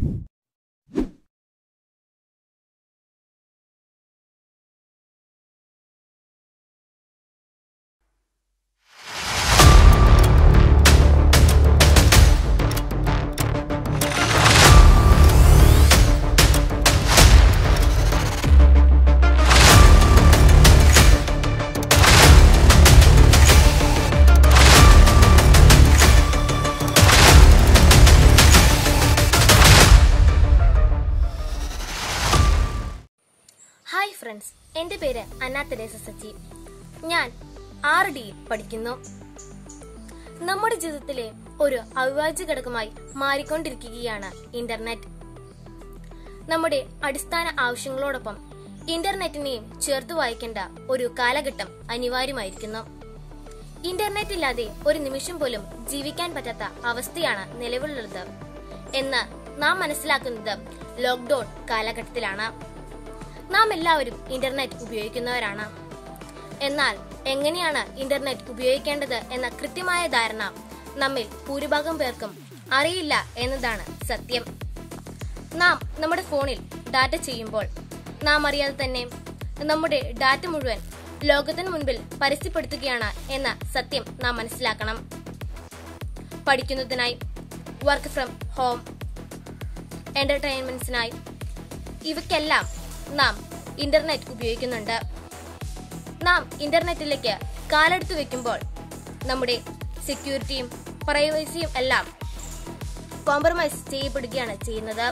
Hi friends, എൻ്റെ പേര് SSHSS. ഞാൻ 6Dയിൽ പഠിക്കുന്നു. നമ്മുടെ ജീവിതത്തിലെ ഒരു അവിഭാജ്യ ഘടകമായി മാറിക്കൊണ്ടിരിക്കുകയാണ് ഇന്റർനെറ്റ്. നമ്മുടെ അടിസ്ഥാന ആവശ്യങ്ങളോടൊപ്പം ഇന്റർനെറ്റിനെയും ചേർത്ത് വായിക്കേണ്ട ഒരു കാലഘട്ടം അനിവാര്യമായിരിക്കുന്നു. ഇന്റർനെറ്റ് ഇല്ലാതെ ഒരു നിമിഷം പോലും ജീവിക്കാൻ പറ്റാത്ത അവസ്ഥയാണ് നിലവിലുള്ളത് എന്ന് നാം മനസ്സിലാക്കുന്നത് ലോക്ക്ഡൌൺ കാലഘട്ടത്തിലാണ്. നാം എല്ലാവരും ഇന്റർനെറ്റ് ഉപയോഗിക്കുന്നവരാണ്. എന്നാൽ എങ്ങനെയാണ് ഇന്റർനെറ്റ് ഉപയോഗിക്കേണ്ടത് എന്ന കൃത്യമായ ധാരണ നമ്മിൽ ഭൂരിഭാഗം പേർക്കും അറിയില്ല എന്നതാണ് സത്യം. നാം നമ്മുടെ ഫോണിൽ ഡാറ്റ ചെയ്യുമ്പോൾ നാം അറിയാതെ തന്നെ നമ്മുടെ ഡാറ്റ മുഴുവൻ ലോകത്തിന് മുൻപിൽ പരസ്യപ്പെടുത്തുകയാണ് എന്ന സത്യം നാം മനസ്സിലാക്കണം. പഠിക്കുന്നതിനായി, വർക്ക് ഫ്രം ഹോം, എന്റർടൈൻമെന്റ്സിനായി ഇവയ്ക്കെല്ലാം നാം ഇന്റർനെറ്റ് ഉപയോഗിക്കുന്നുണ്ട്. നാം ഇന്റർനെറ്റിലേക്ക് കാലെടുത്തു വെക്കുമ്പോൾ നമ്മുടെ സെക്യൂരിറ്റിയും പ്രൈവസിയും എല്ലാം കോംപ്രമൈസ് ചെയ്യപ്പെടുകയാണ് ചെയ്യുന്നത്.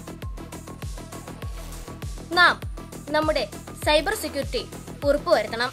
നാം നമ്മുടെ സൈബർ സെക്യൂരിറ്റി ഉറപ്പുവരുത്തണം.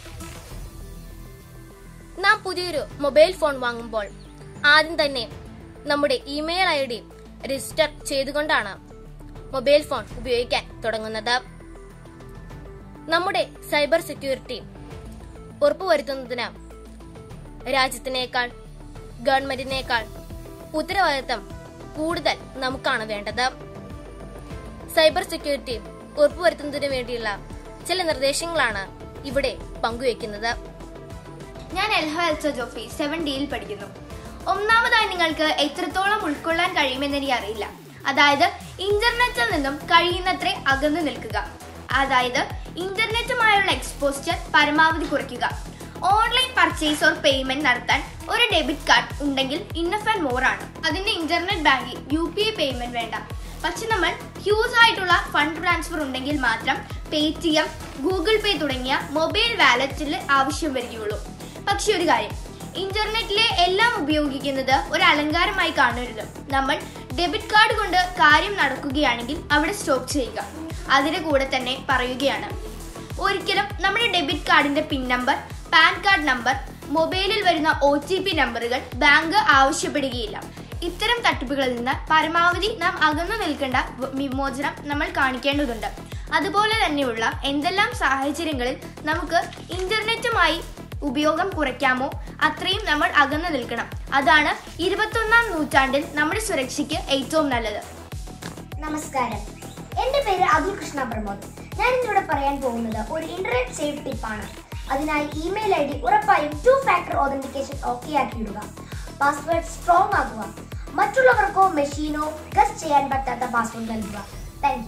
നാം പുതിയൊരു മൊബൈൽ ഫോൺ വാങ്ങുമ്പോൾ ആദ്യം തന്നെ നമ്മുടെ ഇമെയിൽ ID രജിസ്റ്റർ ചെയ്തുകൊണ്ടാണ് മൊബൈൽ ഫോൺ ഉപയോഗിക്കാൻ തുടങ്ങുന്നത്. നമ്മുടെ സൈബർ സെക്യൂരിറ്റി ഉറപ്പുവരുത്തുന്നതിന് രാജ്യത്തിനേക്കാൾ, ഗവൺമെന്റിനേക്കാൾ ഉത്തരവാദിത്തം കൂടുതൽ നമുക്കാണ് വേണ്ടത്. സൈബർ സെക്യൂരിറ്റി ഉറപ്പുവരുത്തുന്നതിന് വേണ്ടിയുള്ള ചില നിർദ്ദേശങ്ങളാണ് ഇവിടെ പങ്കുവെക്കുന്നത്. ഞാൻ SSHSS 7Dയിൽ പഠിക്കുന്നു. ഒന്നാമതായി നിങ്ങൾക്ക് എത്രത്തോളം ഉൾക്കൊള്ളാൻ കഴിയുമെന്ന് എനിക്ക് അറിയില്ല. അതായത് ഇന്റർനെറ്റിൽ നിന്നും കഴിയുന്നത്ര അകന്നു നിൽക്കുക. അതായത് ഇന്റർനെറ്റുമായുള്ള എക്സ്പോസ്ചർ പരമാവധി കുറയ്ക്കുക. ഓൺലൈൻ പർച്ചേസ് ഓർ പേയ്മെന്റ് നടത്താൻ ഒരു ഡെബിറ്റ് കാർഡ് ഉണ്ടെങ്കിൽ ഇന്നഫ് ആൻഡ് മോർ ആണ്. അതിന്റെ ഇന്റർനെറ്റ് ബാങ്കിങ് UPI പേയ്മെന്റ് വേണ്ട. പക്ഷെ നമ്മൾ ഹ്യൂജ് ആയിട്ടുള്ള ഫണ്ട് ട്രാൻസ്ഫർ ഉണ്ടെങ്കിൽ മാത്രം പേടിഎം, ഗൂഗിൾ പേ തുടങ്ങിയ മൊബൈൽ വാലറ്റിൽ ആവശ്യം വരികയുള്ളൂ. പക്ഷെ ഒരു കാര്യം, ഇന്റർനെറ്റിലെ എല്ലാം ഉപയോഗിക്കുന്നത് ഒരു അലങ്കാരമായി കാണരുത്. നമ്മൾ ഡെബിറ്റ് കാർഡ് കൊണ്ട് കാര്യം നടക്കുകയാണെങ്കിൽ അവിടെ സ്റ്റോപ്പ് ചെയ്യുക. അതിന്റെ കൂടെ തന്നെ പറയുകയാണ്, ഒരിക്കലും നമ്മുടെ ഡെബിറ്റ് കാർഡിന്റെ pin number, PAN card number, മൊബൈലിൽ വരുന്ന OTP നമ്പറുകൾ ബാങ്ക് ആവശ്യപ്പെടുകയില്ല. ഇത്തരം തട്ടിപ്പുകളിൽ നിന്ന് പരമാവധി നാം അകന്നു നിൽക്കേണ്ട വിമോചനം നമ്മൾ കാണിക്കേണ്ടതുണ്ട്. അതുപോലെ തന്നെയുള്ള എന്തെല്ലാം സാഹചര്യങ്ങളിൽ നമുക്ക് ഇന്റർനെറ്റുമായി ഉപയോഗം കുറയ്ക്കാമോ അത്രയും നമ്മൾ അകന്നു നിൽക്കണം. അതാണ് 21ാം നൂറ്റാണ്ടിൽ നമ്മുടെ സുരക്ഷയ്ക്ക് ഏറ്റവും നല്ലത്. നമസ്കാരം, എൻ്റെ പേര് അതുൽ കൃഷ്ണ പ്രമോദ്. ഞാൻ ഇന്നിവിടെ പറയാൻ പോകുന്നത് ഒരു ഇന്റർനെറ്റ് സേഫ് ടിപ്പാണ്. അതിനായി ഇമെയിൽ ID ഉറപ്പായും 2 ഫാക്ടർ ഓതന്റിക്കേഷൻ ഓക്കെ ആക്കിയിടുക. പാസ്വേഡ് സ്ട്രോങ് ആക്കുക. മറ്റുള്ളവർക്കോ മെഷീനോ ഗസ് ചെയ്യാൻ പറ്റാത്ത പാസ്വേഡ് നൽകുക. Thank you.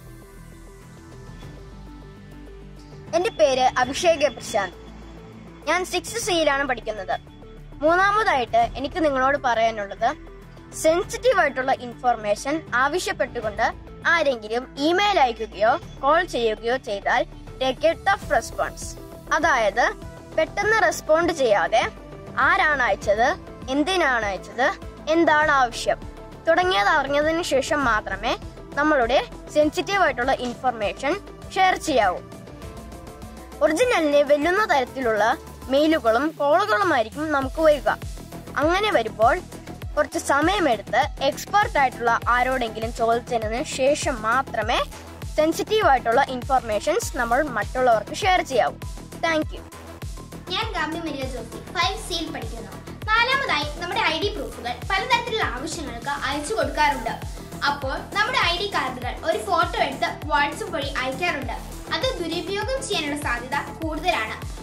എൻ്റെ പേര് അഭിഷേക് പ്രശാന്ത്. ഞാൻ 6th Cയിലാണ് പഠിക്കുന്നത്. മൂന്നാമതായിട്ട് എനിക്ക് നിങ്ങളോട് പറയാനുള്ളത്, സെൻസിറ്റീവ് ആയിട്ടുള്ള ഇൻഫർമേഷൻ ആവശ്യപ്പെട്ടുകൊണ്ട് ആരെങ്കിലും ഇമെയിൽ അയക്കുകയോ കോൾ ചെയ്യുകയോ ചെയ്താൽ ടേക്ക് എ ടഫ് റെസ്പോൺസ്. അതായത് പെട്ടെന്ന് റെസ്പോണ്ട് ചെയ്യാതെ ആരാണ് അയച്ചത്, എന്തിനാണ് അയച്ചത്, എന്താണ് ആവശ്യം തുടങ്ങിയത് അറിഞ്ഞതിന് ശേഷം മാത്രമേ നമ്മളുടെ സെൻസിറ്റീവ് ആയിട്ടുള്ള ഇൻഫർമേഷൻ ഷെയർ ചെയ്യാവൂ. ഒറിജിനലിനെ വെല്ലുന്ന തരത്തിലുള്ള മെയിലുകളും കോളുകളുമായിരിക്കും നമുക്ക് വരിക. അങ്ങനെ വരുമ്പോൾ കുറച്ച് സമയമെടുത്ത് എക്സ്പെർട്ട് ആയിട്ടുള്ള ആരോടെങ്കിലും ചോദിച്ചതിന് ശേഷം മാത്രമേ സെൻസിറ്റീവ് ആയിട്ടുള്ള ഇൻഫർമേഷൻസ് നമ്മൾ മറ്റുള്ളവർക്ക് ഷെയർ ചെയ്യാവൂ. Thank you. ഞാൻ ഗാംബി മരിയ ജോസി 5Cയിൽ പഠിക്കുന്നു. നാലാമതായി നമ്മുടെ ID പ്രൂഫുകൾ പലതരത്തിലുള്ള ആവശ്യങ്ങൾക്ക് അയച്ചു കൊടുക്കാറുണ്ട്. അപ്പോൾ നമ്മുടെ ID കാർഡുകൾ ഒരു ഫോട്ടോ എടുത്ത് വാട്സപ്പ് വഴി അയക്കാറുണ്ട്. അത് ദുരുപയോഗം ചെയ്യാനുള്ള സാധ്യത കൂടുതലാണ്.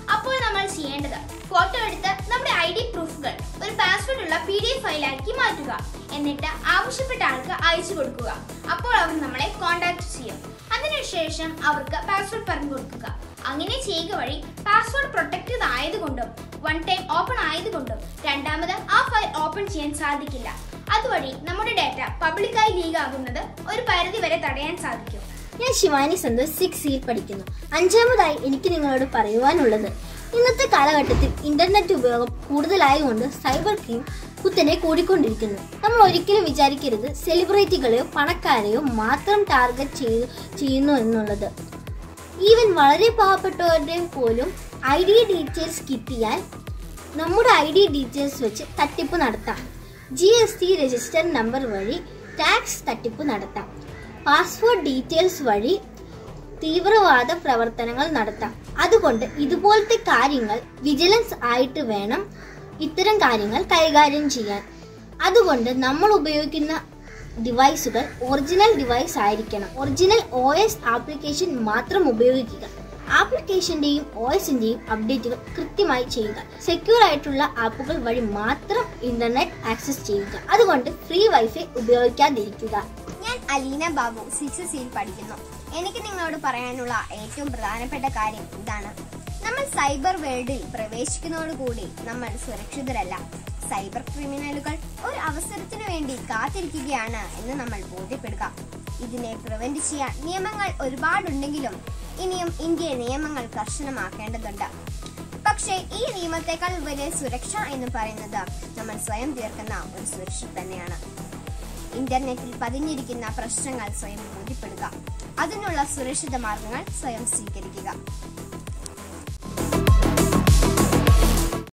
അപ്പോൾ നമ്മൾ ചെയ്യേണ്ടത് ഫോട്ടോ എടുത്ത് നമ്മുടെ ID പ്രൂഫുകൾ ഒരു പാസ്വേഡ് ഉള്ള PDF ഫയലാക്കി മാറ്റുക. എന്നിട്ട് ആവശ്യപ്പെട്ട ആൾക്ക് അയച്ചു കൊടുക്കുക. അപ്പോൾ അവർ നമ്മളെ കോൺടാക്ട് ചെയ്യും. അതിനുശേഷം അവർക്ക് പാസ്വേഡ് പറഞ്ഞു കൊടുക്കുക. അങ്ങനെ ചെയ്യുക വഴി പാസ്വേഡ് പ്രൊട്ടക്റ്റഡ് ആയതുകൊണ്ടും വൺ ടൈം ഓപ്പൺ ആയതുകൊണ്ടും രണ്ടാമത് ആ ഫയൽ ഓപ്പൺ ചെയ്യാൻ സാധിക്കില്ല. അതുവഴി നമ്മുടെ ഡാറ്റ പബ്ലിക്കായി ലീഗ് ആകുന്നത് ഒരു പരിധി വരെ തടയാൻ സാധിക്കും. ഞാൻ ശിവാനി സന്തോഷ് 6 പഠിക്കുന്നു. അഞ്ചാമതായി എനിക്ക് നിങ്ങളോട് പറയുവാനുള്ളത്, ഇന്നത്തെ കാലഘട്ടത്തിൽ ഇന്റർനെറ്റ് ഉപയോഗം കൂടുതലായതുകൊണ്ട് സൈബർ ക്രൈം കുത്തനെ കൂടിക്കൊണ്ടിരിക്കുന്നു. നമ്മൾ ഒരിക്കലും വിചാരിക്കരുത് സെലിബ്രിറ്റികളെയോ പണക്കാരെയോ മാത്രം ടാർഗറ്റ് ചെയ്യുന്നു എന്നുള്ളത്. ഈവൻ വളരെ പാവപ്പെട്ടവരുടെ പോലും ID ഡീറ്റെയിൽസ് കിട്ടിയാൽ നമ്മുടെ ID ഡീറ്റെയിൽസ് വെച്ച് തട്ടിപ്പ് നടത്താം. GST രജിസ്റ്റർ നമ്പർ വഴി ടാക്സ് തട്ടിപ്പ് നടത്താം. പാസ്വേഡ് ഡീറ്റെയിൽസ് വഴി തീവ്രവാദ പ്രവർത്തനങ്ങൾ നടത്താം. അതുകൊണ്ട് ഇതുപോലത്തെ കാര്യങ്ങൾ വിജിലൻസ് ആയിട്ട് വേണം ഇത്തരം കാര്യങ്ങൾ കൈകാര്യം ചെയ്യാൻ. അതുകൊണ്ട് നമ്മൾ ഉപയോഗിക്കുന്ന ഡിവൈസുകൾ ഒറിജിനൽ ഡിവൈസ് ആയിരിക്കണം. ഒറിജിനൽ OS ആപ്ലിക്കേഷൻ മാത്രം ഉപയോഗിക്കുക. ആപ്ലിക്കേഷന്റെയും OSന്റെയും അപ്ഡേറ്റുകൾ കൃത്യമായി ചെയ്യുക. സെക്യൂർ ആയിട്ടുള്ള ആപ്പുകൾ വഴി മാത്രം ഇന്റർനെറ്റ് ആക്സസ് ചെയ്യുക. അതുകൊണ്ട് ഫ്രീ വൈഫൈ ഉപയോഗിക്കാതിരിക്കുക. ഞാൻ അലീന ബാബു 6 പഠിക്കുന്നു. എനിക്ക് നിങ്ങളോട് പറയാനുള്ള ഏറ്റവും പ്രധാനപ്പെട്ട കാര്യം ഇതാണ്: നമ്മൾ സൈബർ വേൾഡിൽ പ്രവേശിക്കുന്നതോടുകൂടി നമ്മൾ സുരക്ഷിതരല്ല. സൈബർ ക്രിമിനലുകൾ ഒരു അവസരത്തിനു വേണ്ടി കാത്തിരിക്കുകയാണ് എന്ന് നമ്മൾ ബോധ്യപ്പെടുക. ഇതിനെ പ്രിവെന്റ് ചെയ്യാൻ നിയമങ്ങൾ ഒരുപാടുണ്ടെങ്കിലും ഇനിയും ഇന്ത്യയിൽ നിയമങ്ങൾ കർശനമാക്കേണ്ടതുണ്ട്. പക്ഷേ ഈ നിയമത്തെക്കാൾ വലിയ സുരക്ഷ എന്ന് പറയുന്നത് നമ്മൾ സ്വയം തീർക്കുന്ന ഒരു സുരക്ഷ തന്നെയാണ്. ഇന്റർനെറ്റിൽ പതിഞ്ഞിരിക്കുന്ന പ്രശ്നങ്ങൾ സ്വയം ബോധ്യപ്പെടുക. അതിനുള്ള സുരക്ഷിത മാർഗങ്ങൾ സ്വയം സ്വീകരിക്കുക.